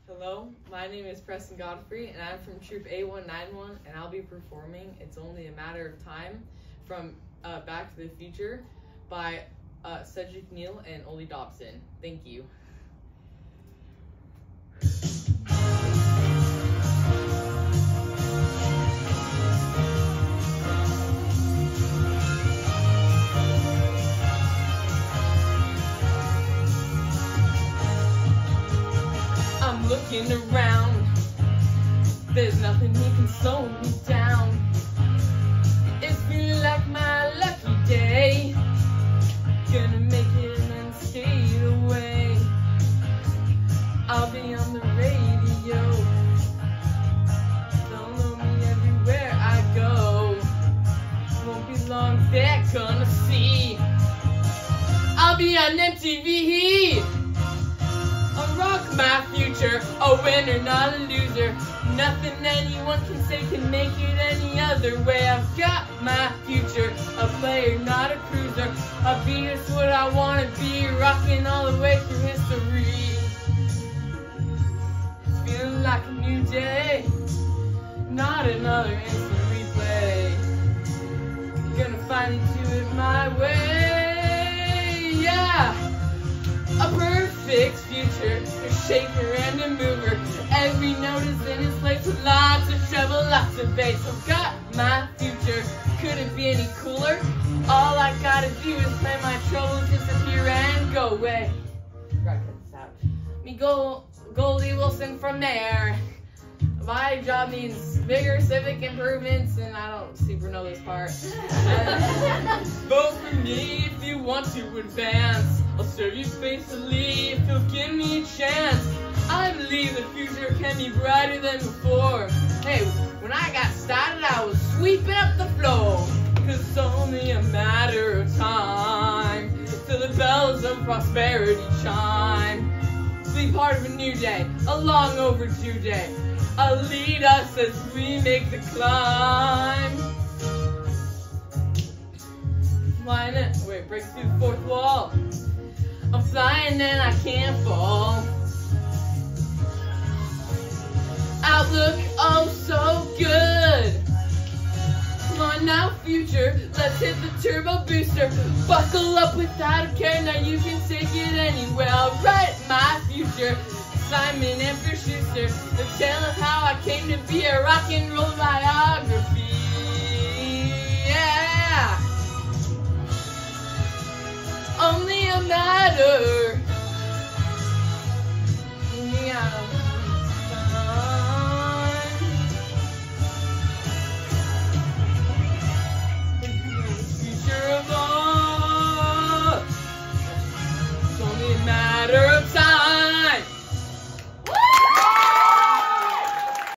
Hello, my name is Preston Godfrey, and I'm from Troop A191, and I'll be performing It's Only a Matter of Time from Back to the Future by Cedric Neal and Ollie Dobson. Thank you. I'm looking around, there's nothing he can slow me down. It's been like my lucky day, gonna make it and then skate away. I'll be on the radio, follow me everywhere I go. Won't be long, they're gonna see I'll be on MTV. I'll rock my future, a winner, not a loser. Nothing anyone can say can make it any other way. I've got my future, a player, not a cruiser. I'll be just what I wanna be, rocking all the way through history. Feeling like a new day, not another instant replay. Gonna finally do it my way, yeah. A perfect future, a shaker and a mover. Every note is in its place with lots of treble, lots of bass. I've got my future, couldn't be any cooler. All I gotta do is play my troubles disappear and go away. Gotta cut this out. Me Goldie Wilson from there. My job means bigger civic improvements, and I don't super know this part. Vote for me if you want to advance. I'll serve you faithfully if you'll give me a chance. I believe the future can be brighter than before. Hey, when I got started, I was sweeping up the floor. 'Cause it's only a matter of time till the bells of prosperity chime. Be part of a new day, a long overdue day. I'll lead us as we make the climb. Flying it, wait, break through the fourth wall. I'm flying and I can't fall. Outlook, oh so good. Come on now, future, let's hit the turbo booster. Buckle up without a care, now you can take it anywhere. I'll write my future, Simon and Schuster, the tale of how I came to be a rock and roll biography. Yeah. Only a matter